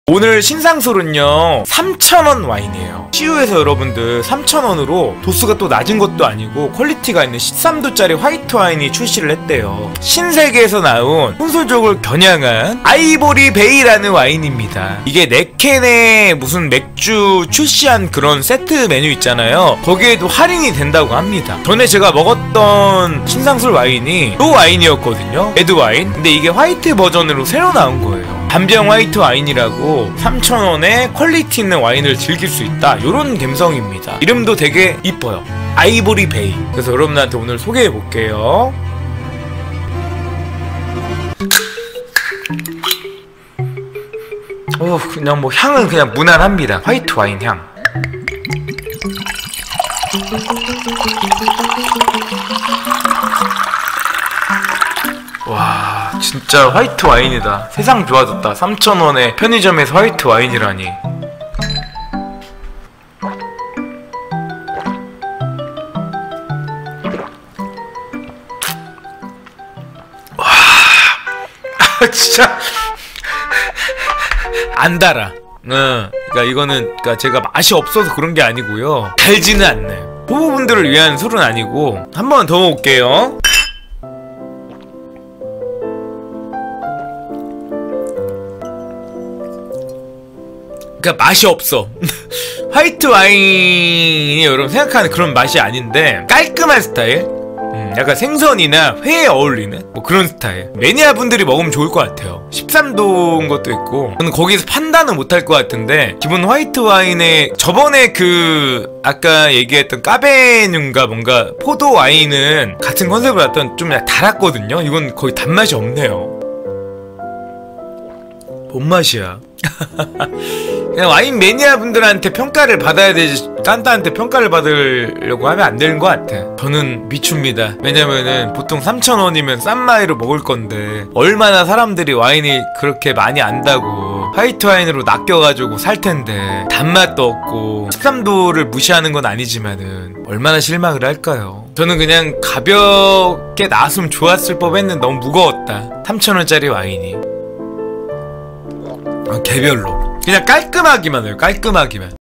오늘 신상술은요 3,000원 와인이에요. CU에서 여러분들 3,000원으로 도수가 또 낮은 것도 아니고 퀄리티가 있는 13도짜리 화이트 와인이 출시를 했대요. 신세계에서 나온 혼술족을 겨냥한 아이보리 베이라는 와인입니다. 이게 4캔에 무슨 맥주 출시한 그런 세트 메뉴 있잖아요. 거기에도 할인이 된다고 합니다. 전에 제가 먹었던 신상술 와인이 또 와인이었거든요. 레드 와인. 근데 이게 화이트 버전으로 새로 나온 거예요. 단병 화이트 와인이라고 3,000원에 퀄리티 있는 와인을 즐길 수 있다, 요런 감성입니다. 이름도 되게 이뻐요. 아이보리 베이. 그래서 여러분들한테 오늘 소개해 볼게요. 그냥 뭐 향은 그냥 무난합니다. 화이트 와인 향. 와, 진짜 화이트 와인이다. 세상 좋아졌다. 3,000원에 편의점에서 화이트 와인이라니. 와, 진짜 안 달아. 그러니까 이거는 제가 맛이 없어서 그런 게 아니고요, 달지는 않나요. 부부분들을 위한 술은 아니고. 한 번 더 먹을게요. 그러니까 맛이 없어. 화이트 와인이 여러분 생각하는 그런 맛이 아닌데 깔끔한 스타일? 약간 생선이나 회에 어울리는 뭐 그런 스타일. 매니아 분들이 먹으면 좋을 것 같아요. 13도인 것도 있고. 저는 거기서 판단은 못할 것 같은데, 기본 화이트 와인에 저번에 아까 얘기했던 까베뉴인가 뭔가 포도 와인은 같은 컨셉으로 했던 좀 달았거든요. 이건 거의 단맛이 없네요. 뭔 맛이야? 그냥 와인 매니아 분들한테 평가를 받아야 되지, 딴딴한테 평가를 받으려고 하면 안 되는 것 같아. 저는 미춥니다. 왜냐면은 보통 3,000원이면 싼 마이로 먹을 건데, 얼마나 사람들이 와인이 그렇게 많이 안다고 화이트 와인으로 낚여가지고 살 텐데, 단맛도 없고 13도를 무시하는 건 아니지만은 얼마나 실망을 할까요? 저는 그냥 가볍게 나왔으면 좋았을 법했는데 너무 무거웠다. 3,000원짜리 와인이. 개별로 그냥 깔끔하기만 해요. 깔끔하기만.